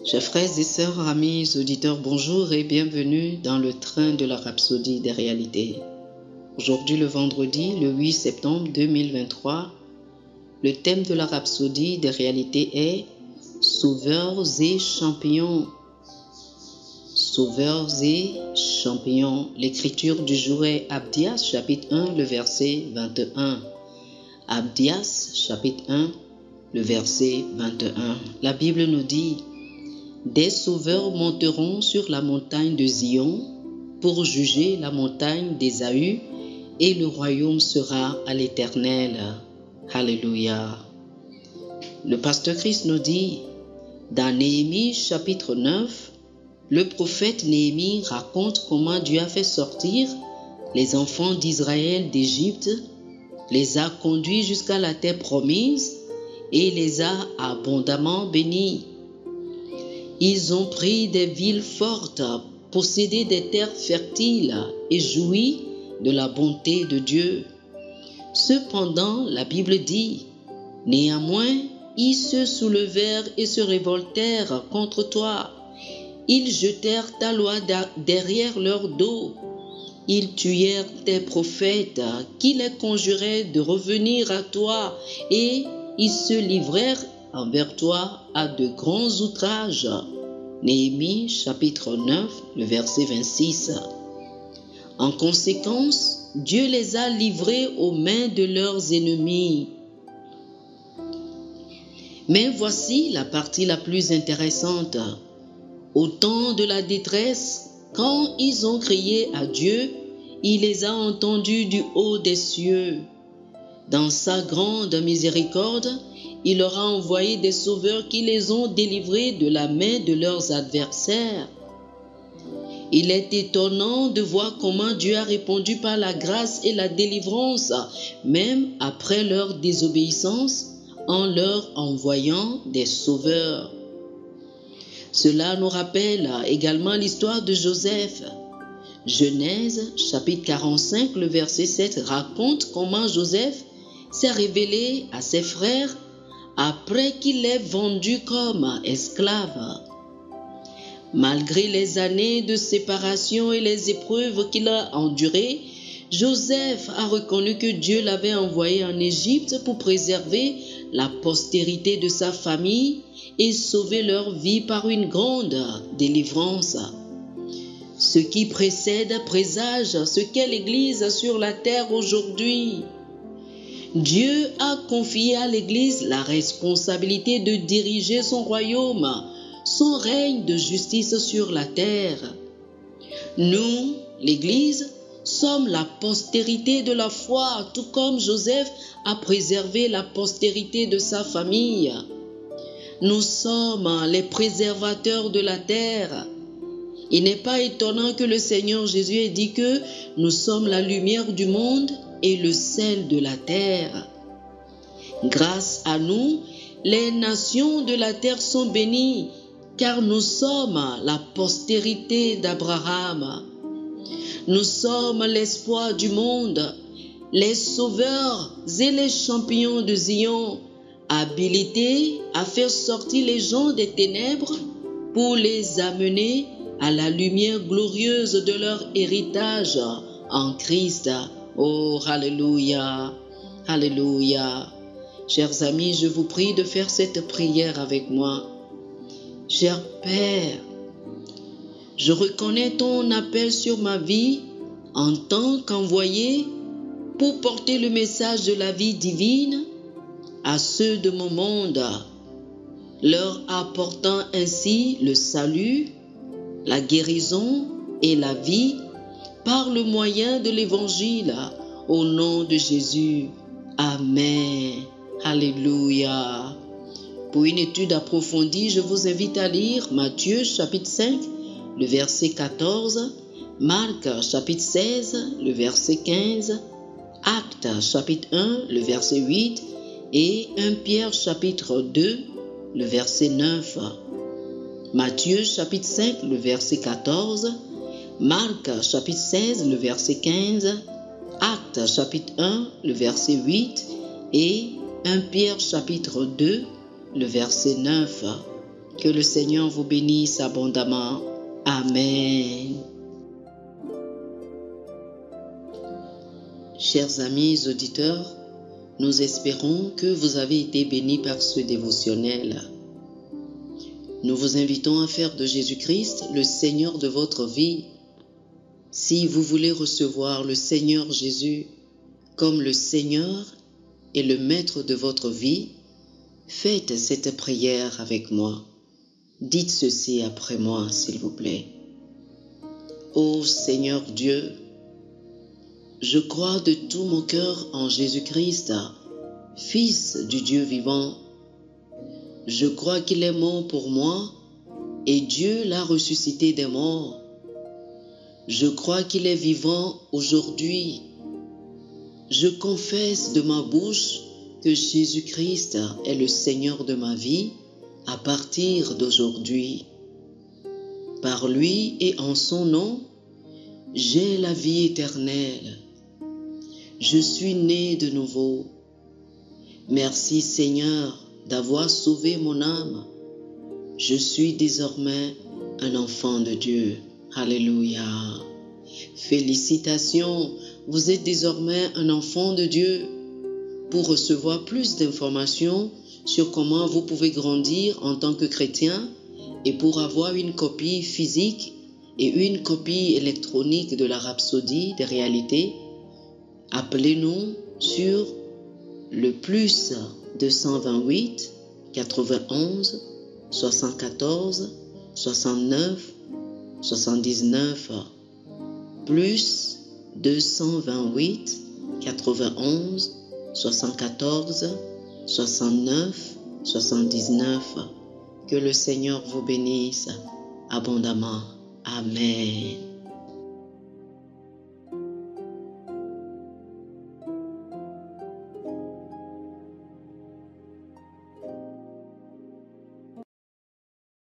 Chers frères et sœurs, amis, auditeurs, bonjour et bienvenue dans le train de la rhapsodie des réalités. Aujourd'hui, le vendredi, le 8 septembre 2023, le thème de la rhapsodie des réalités est « Sauveurs et champions ». Sauveurs et champions. L'écriture du jour est Abdias, chapitre 1, le verset 21. Abdias, chapitre 1, le verset 21. La Bible nous dit « Des sauveurs monteront sur la montagne de Zion pour juger la montagne d'Ésaü, et le royaume sera à l'Éternel. » Alléluia. Le pasteur Christ nous dit, dans Néhémie chapitre 9, le prophète Néhémie raconte comment Dieu a fait sortir les enfants d'Israël d'Égypte, les a conduits jusqu'à la terre promise et les a abondamment bénis. Ils ont pris des villes fortes, possédé des terres fertiles et joui de la bonté de Dieu. Cependant, la Bible dit, « Néanmoins, ils se soulevèrent et se révoltèrent contre toi. Ils jetèrent ta loi derrière leur dos. Ils tuèrent tes prophètes qui les conjuraient de revenir à toi et ils se livrèrent envers toi à de grands outrages. » Néhémie chapitre 9, le verset 26. En conséquence, Dieu les a livrés aux mains de leurs ennemis. Mais voici la partie la plus intéressante. Au temps de la détresse, quand ils ont crié à Dieu, il les a entendus du haut des cieux. Dans sa grande miséricorde, il leur a envoyé des sauveurs qui les ont délivrés de la main de leurs adversaires. Il est étonnant de voir comment Dieu a répondu par la grâce et la délivrance, même après leur désobéissance, en leur envoyant des sauveurs. Cela nous rappelle également l'histoire de Joseph. Genèse chapitre 45, le verset 7 raconte comment Joseph s'est révélé à ses frères après qu'il l'ait vendu comme esclave. Malgré les années de séparation et les épreuves qu'il a endurées, Joseph a reconnu que Dieu l'avait envoyé en Égypte pour préserver la postérité de sa famille et sauver leur vie par une grande délivrance. Ce qui précède présage ce qu'est l'Église sur la terre aujourd'hui. Dieu a confié à l'Église la responsabilité de diriger son royaume, son règne de justice sur la terre. Nous, l'Église, sommes la postérité de la foi, tout comme Joseph a préservé la postérité de sa famille. Nous sommes les préservateurs de la terre. Il n'est pas étonnant que le Seigneur Jésus ait dit que nous sommes la lumière du monde et le sel de la terre. Grâce à nous, les nations de la terre sont bénies, car nous sommes la postérité d'Abraham. Nous sommes l'espoir du monde, les sauveurs et les champions de Zion, habilités à faire sortir les gens des ténèbres pour les amener à la lumière glorieuse de leur héritage en Christ. Oh, alléluia, alléluia. Chers amis, je vous prie de faire cette prière avec moi. Cher Père, je reconnais ton appel sur ma vie en tant qu'envoyé pour porter le message de la vie divine à ceux de mon monde, leur apportant ainsi le salut, la guérison et la vie par le moyen de l'Évangile, au nom de Jésus. Amen. Alléluia. Pour une étude approfondie, je vous invite à lire Matthieu chapitre 5, le verset 14, Marc chapitre 16, le verset 15, Actes chapitre 1, le verset 8 et 1 Pierre chapitre 2, le verset 9. Matthieu chapitre 5, le verset 14, Marc chapitre 16, le verset 15, Actes chapitre 1, le verset 8 et 1 Pierre chapitre 2, le verset 9. Que le Seigneur vous bénisse abondamment. Amen. Chers amis auditeurs, nous espérons que vous avez été bénis par ce dévotionnel. Nous vous invitons à faire de Jésus-Christ le Seigneur de votre vie. Si vous voulez recevoir le Seigneur Jésus comme le Seigneur et le Maître de votre vie, faites cette prière avec moi. Dites ceci après moi, s'il vous plaît. Ô Seigneur Dieu, je crois de tout mon cœur en Jésus-Christ, Fils du Dieu vivant. Je crois qu'il est mort pour moi et Dieu l'a ressuscité des morts. Je crois qu'il est vivant aujourd'hui. Je confesse de ma bouche que Jésus-Christ est le Seigneur de ma vie à partir d'aujourd'hui. Par lui et en son nom, j'ai la vie éternelle. Je suis né de nouveau. Merci Seigneur d'avoir sauvé mon âme. Je suis désormais un enfant de Dieu. Alléluia. Félicitations, vous êtes désormais un enfant de Dieu. Pour recevoir plus d'informations sur comment vous pouvez grandir en tant que chrétien et pour avoir une copie physique et une copie électronique de la Rhapsodie des réalités, appelez-nous sur le plus 228 91 74 69 79 plus 228 91 74 69 79. Que le Seigneur vous bénisse abondamment. Amen.